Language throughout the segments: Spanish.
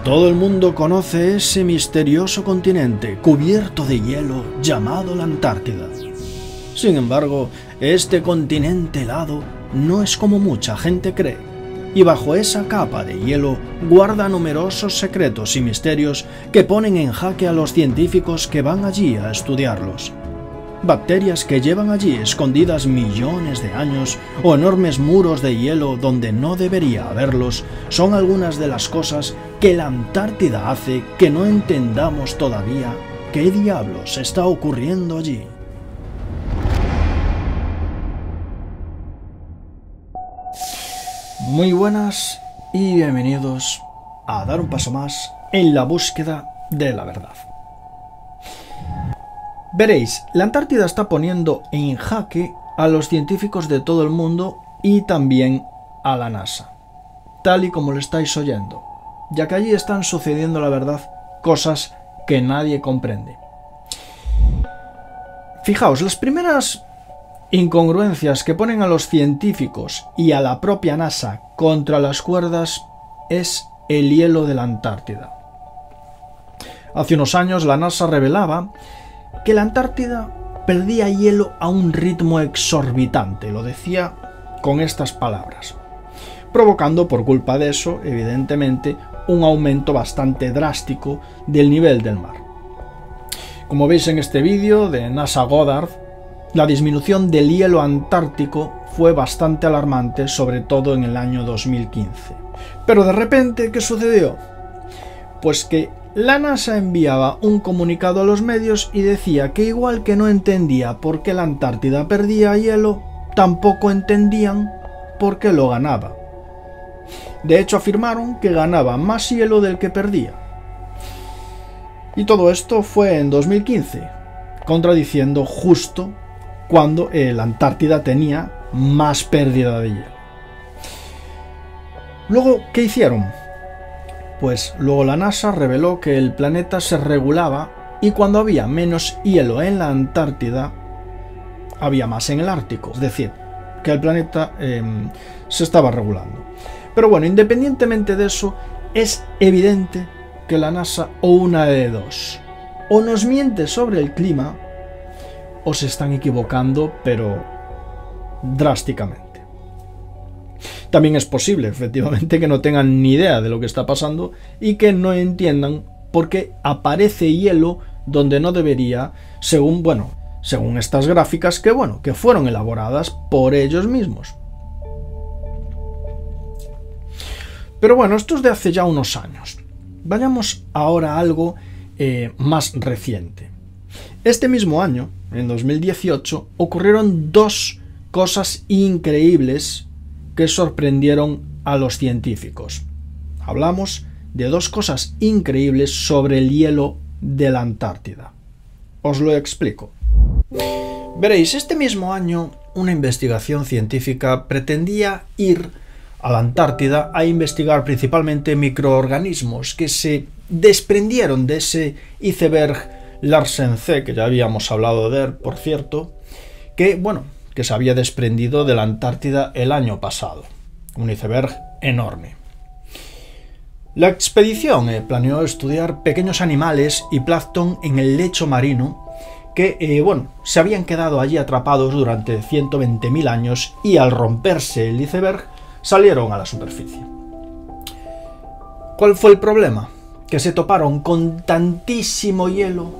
Todo el mundo conoce ese misterioso continente cubierto de hielo llamado la Antártida. Sin embargo, este continente helado no es como mucha gente cree, y bajo esa capa de hielo guarda numerosos secretos y misterios que ponen en jaque a los científicos que van allí a estudiarlos. Bacterias que llevan allí escondidas millones de años o enormes muros de hielo donde no debería haberlos son algunas de las cosas que la Antártida hace que no entendamos todavía qué diablos está ocurriendo allí. Muy buenas y bienvenidos a dar un paso más en la búsqueda de la verdad. Veréis, la Antártida está poniendo en jaque a los científicos de todo el mundo y también a la NASA, tal y como lo estáis oyendo, ya que allí están sucediendo, la verdad, cosas que nadie comprende. Fijaos, las primeras incongruencias que ponen a los científicos y a la propia NASA contra las cuerdas es el hielo de la Antártida. Hace unos años la NASA revelaba que la Antártida perdía hielo a un ritmo exorbitante, lo decía con estas palabras, provocando por culpa de eso, evidentemente, un aumento bastante drástico del nivel del mar. Como veis en este vídeo de NASA Goddard, la disminución del hielo antártico fue bastante alarmante, sobre todo en el año 2015. Pero de repente, ¿qué sucedió? Pues que la NASA enviaba un comunicado a los medios y decía que igual que no entendía por qué la Antártida perdía hielo, tampoco entendían por qué lo ganaba. De hecho, afirmaron que ganaba más hielo del que perdía. Y todo esto fue en 2015, contradiciendo justo cuando la Antártida tenía más pérdida de hielo. Luego, ¿qué hicieron? Pues luego la NASA reveló que el planeta se regulaba y cuando había menos hielo en la Antártida, había más en el Ártico. Es decir, que el planeta se estaba regulando. Pero bueno, independientemente de eso, es evidente que la NASA, o una de dos, o nos miente sobre el clima, o se están equivocando, pero drásticamente. También es posible, efectivamente, que no tengan ni idea de lo que está pasando y que no entiendan por qué aparece hielo donde no debería, según estas gráficas que fueron elaboradas por ellos mismos. Pero bueno, esto es de hace ya unos años. Vayamos ahora a algo más reciente. Este mismo año, en 2018, ocurrieron dos cosas increíbles que sorprendieron a los científicos. Hablamos de dos cosas increíbles sobre el hielo de la Antártida. Os lo explico. Veréis, este mismo año una investigación científica pretendía ir a la Antártida a investigar principalmente microorganismos que se desprendieron de ese iceberg Larsen C, que ya habíamos hablado de él, por cierto, que se había desprendido de la Antártida el año pasado. Un iceberg enorme. La expedición planeó estudiar pequeños animales y plancton en el lecho marino que, se habían quedado allí atrapados durante 120.000 años y al romperse el iceberg salieron a la superficie. ¿Cuál fue el problema? Que se toparon con tantísimo hielo,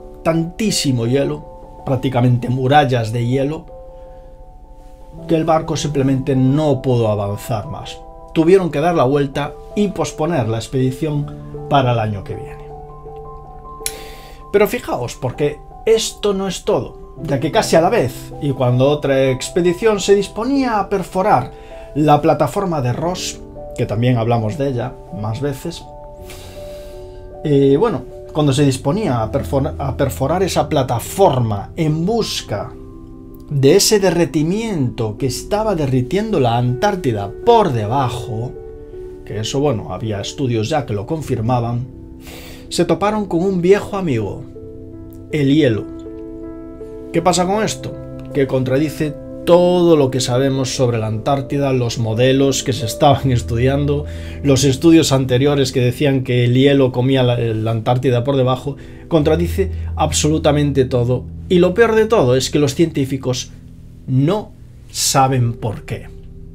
prácticamente murallas de hielo, que el barco simplemente no pudo avanzar más. Tuvieron que dar la vuelta y posponer la expedición para el año que viene. Pero fijaos, porque esto no es todo, ya que casi a la vez, y cuando otra expedición se disponía a perforar la plataforma de Ross, que también hablamos de ella más veces, cuando se disponía a perforar esa plataforma en busca de ese derretimiento que estaba derritiendo la Antártida por debajo, que eso, había estudios ya que lo confirmaban, se toparon con un viejo amigo, el hielo. ¿Qué pasa con esto? Que contradice todo lo que sabemos sobre la Antártida, los modelos que se estaban estudiando, los estudios anteriores que decían que el hielo comía la Antártida por debajo, contradice absolutamente todo. Y lo peor de todo es que los científicos no saben por qué.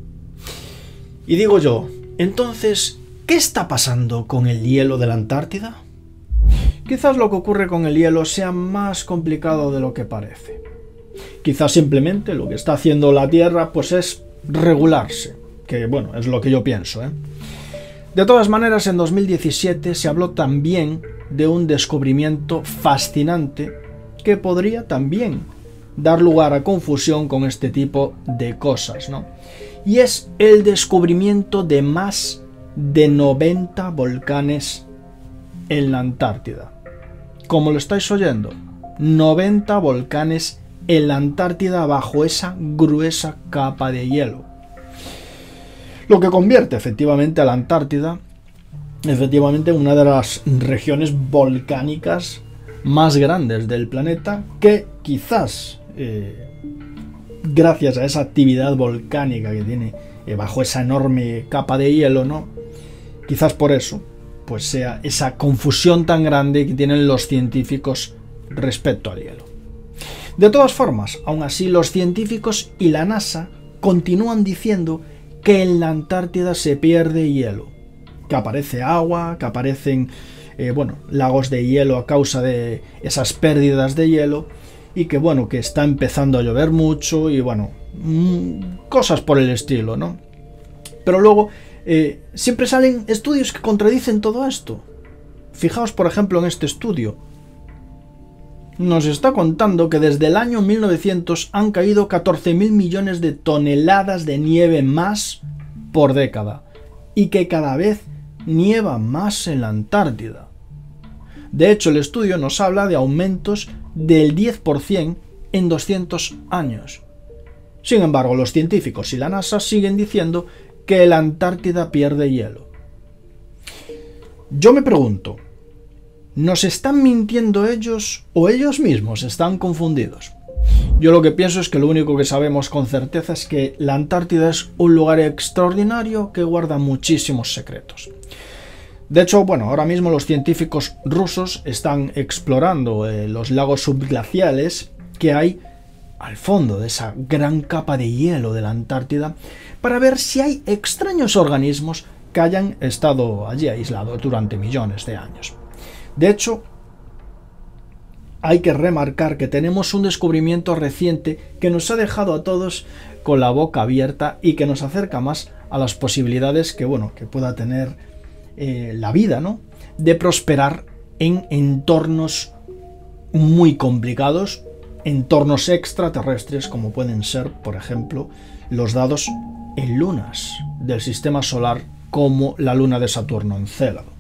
Y digo yo, entonces, ¿qué está pasando con el hielo de la Antártida? Quizás lo que ocurre con el hielo sea más complicado de lo que parece. Quizás simplemente lo que está haciendo la Tierra pues es regularse, que bueno, es lo que yo pienso, ¿eh? De todas maneras, en 2017 se habló también de un descubrimiento fascinante que podría también dar lugar a confusión con este tipo de cosas, ¿no? Y es el descubrimiento de más de 90 volcanes en la Antártida. Como lo estáis oyendo, 90 volcanes en la Antártida bajo esa gruesa capa de hielo. Lo que convierte efectivamente a la Antártida en una de las regiones volcánicas más grandes del planeta, que quizás gracias a esa actividad volcánica que tiene bajo esa enorme capa de hielo, ¿no? Quizás por eso pues sea esa confusión tan grande que tienen los científicos respecto al hielo. De todas formas, aún así, los científicos y la NASA continúan diciendo que en la Antártida se pierde hielo, que aparece agua, que aparecen lagos de hielo a causa de esas pérdidas de hielo, y que bueno, que está empezando a llover mucho y bueno, cosas por el estilo, ¿no? Pero luego siempre salen estudios que contradicen todo esto. Fijaos, por ejemplo, en este estudio. Nos está contando que desde el año 1900 han caído 14.000 millones de toneladas de nieve más por década, y que cada vez nieva más en la Antártida. De hecho, el estudio nos habla de aumentos del 10% en 200 años. Sin embargo, los científicos y la NASA siguen diciendo que la Antártida pierde hielo. Yo me pregunto, ¿nos están mintiendo ellos o ellos mismos están confundidos? Yo lo que pienso es que lo único que sabemos con certeza es que la Antártida es un lugar extraordinario que guarda muchísimos secretos. De hecho, bueno, ahora mismo los científicos rusos están explorando los lagos subglaciales que hay al fondo de esa gran capa de hielo de la Antártida para ver si hay extraños organismos que hayan estado allí aislados durante millones de años. De hecho, hay que remarcar que tenemos un descubrimiento reciente que nos ha dejado a todos con la boca abierta y que nos acerca más a las posibilidades que, bueno, que pueda tener la vida, ¿no? De prosperar en entornos muy complicados, entornos extraterrestres como pueden ser, por ejemplo, los dados en lunas del sistema solar como la luna de Saturno, Encélado.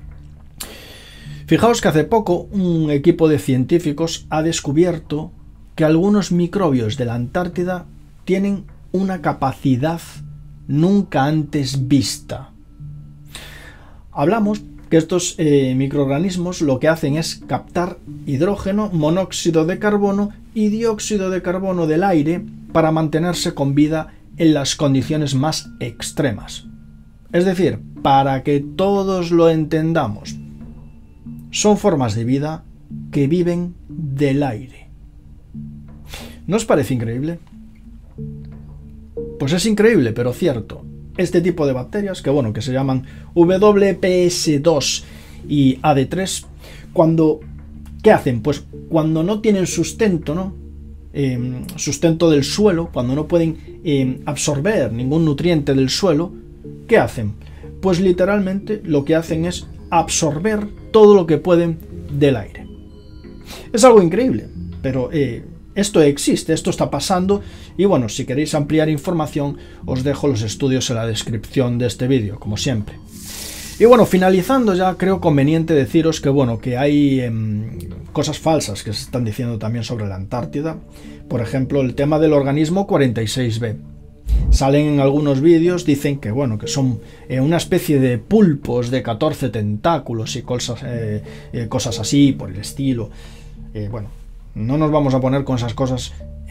Fijaos que hace poco un equipo de científicos ha descubierto que algunos microbios de la Antártida tienen una capacidad nunca antes vista. Hablamos que estos microorganismos lo que hacen es captar hidrógeno, monóxido de carbono y dióxido de carbono del aire para mantenerse con vida en las condiciones más extremas. Es decir, para que todos lo entendamos, son formas de vida que viven del aire. ¿No os parece increíble? Pues es increíble, pero cierto. Este tipo de bacterias, que bueno, que se llaman WPS2 y AD3, ¿qué hacen? Pues cuando no tienen sustento, ¿no? Sustento del suelo, cuando no pueden absorber ningún nutriente del suelo, ¿qué hacen? Pues literalmente lo que hacen es absorber todo lo que pueden del aire. Es algo increíble, pero esto existe, esto está pasando, y bueno, si queréis ampliar información os dejo los estudios en la descripción de este vídeo, como siempre. Y bueno, finalizando ya, creo conveniente deciros que bueno, que hay cosas falsas que se están diciendo también sobre la Antártida. Por ejemplo, el tema del organismo 46b. Salen en algunos vídeos, dicen que bueno, que son una especie de pulpos de 14 tentáculos y cosas así por el estilo. Bueno, no nos vamos a poner con esas cosas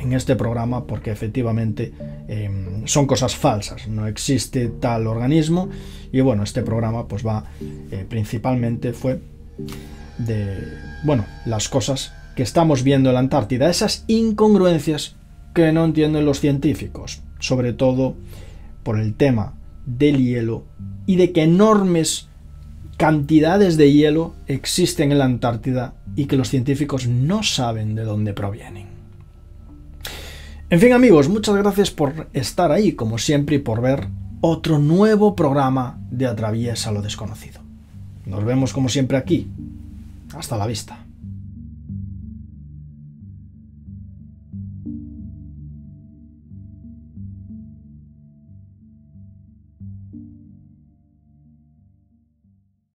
en este programa porque efectivamente son cosas falsas, no existe tal organismo y bueno, este programa pues va principalmente fue de, bueno, las cosas que estamos viendo en la Antártida, esas incongruencias que no entienden los científicos, sobre todo por el tema del hielo y de que enormes cantidades de hielo existen en la Antártida y que los científicos no saben de dónde provienen. En fin, amigos, muchas gracias por estar ahí, como siempre, y por ver otro nuevo programa de Atraviesa lo Desconocido. Nos vemos como siempre aquí. Hasta la vista.